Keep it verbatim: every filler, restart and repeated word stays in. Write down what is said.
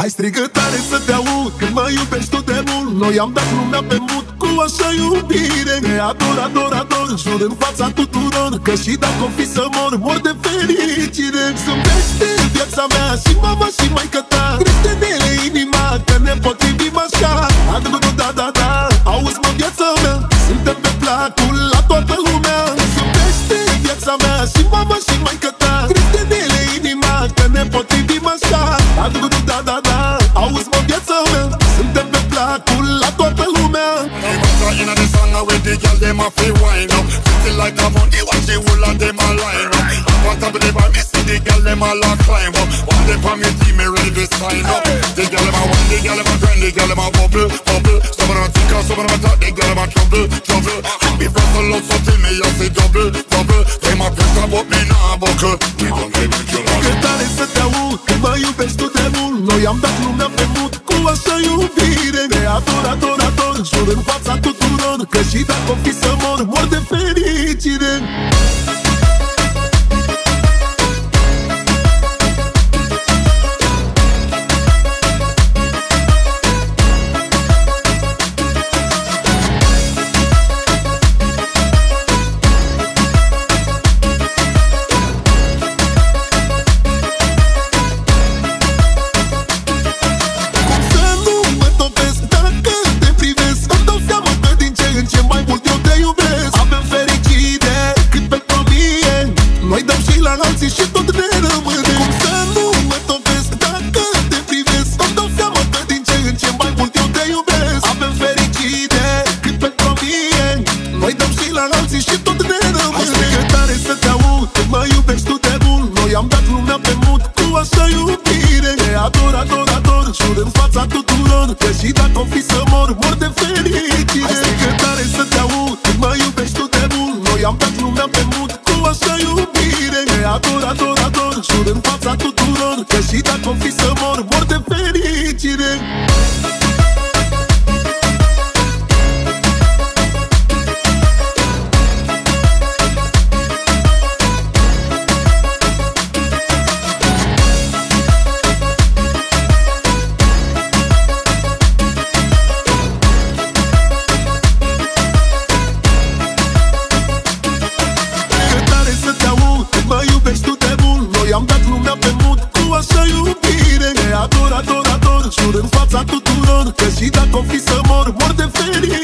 Hai strigă tare să te aud când mă iubești tu de mult. Noi am dat lumea pe mut cu așa iubire. Te ador, ador, ador, jur în fața tuturor că și dacă o fi să mor, mor de fericire. Zâmbește viața mea și mama și maică ta, crește de ele inima că ne potrivim așa. Ador, da, da, da, auzi mă viața mea, suntem pe placul la toată lumea. Zâmbește viața mea și mama și maică ta, crește de ele inima că ne potrivim așa. Ador, da, da, da, auzi mă viața mea, suntem pe placul la toată lumea. In the song with the girl, them a feel wine up. Feel like a money, watch the whole of them a line up. Up on top of the bar, me see the girl, them all a climb up. One day for me team, me ready to sign up. The girl, them a wine, the girl, them a grind, the girl, them a bubble, bubble. Some of them a think, some of them a talk, the girl, them a trouble, trouble. Me first a love, so till me I say double, double. Them a press up, but me nah buckle. We gon' get with you now. Cât tare să te aud când mă iubești tu de mult. Noi am dat lumea pe mut cu așa iubire. Te ador, ador, ador, jur în fața tuturor că și dacă o fi să mor, mor de fericire. Și tot ne rămâne. Cum să nu mă topesc dacă te privesc? Îmi dau seama că din ce în ce mai mult eu te iubesc. Avem fericire cât pentru mine. Noi dăm și la alții și tot ne rămâne. Hai strigă tare să te aud când mă iubești tu de mult. Noi am dat lumea pe mut cu așa iubire. Te ador, ador, ador, jur în fața tuturor că și dacă o fi să mor, mor de fericire. Hai strigă tare să te aud când mă iubești tu de mult. Noi am dat lumea pe mut cu așa iubire. Te ador, ador, ador, jur în fața tuturor că și dacă o fi să mor, mor de fericire. Am dat lumea pe mut cu așa iubire. Te ador, ador, ador, jur în fața tuturor că și dacă o fi să mor, mor de fericire.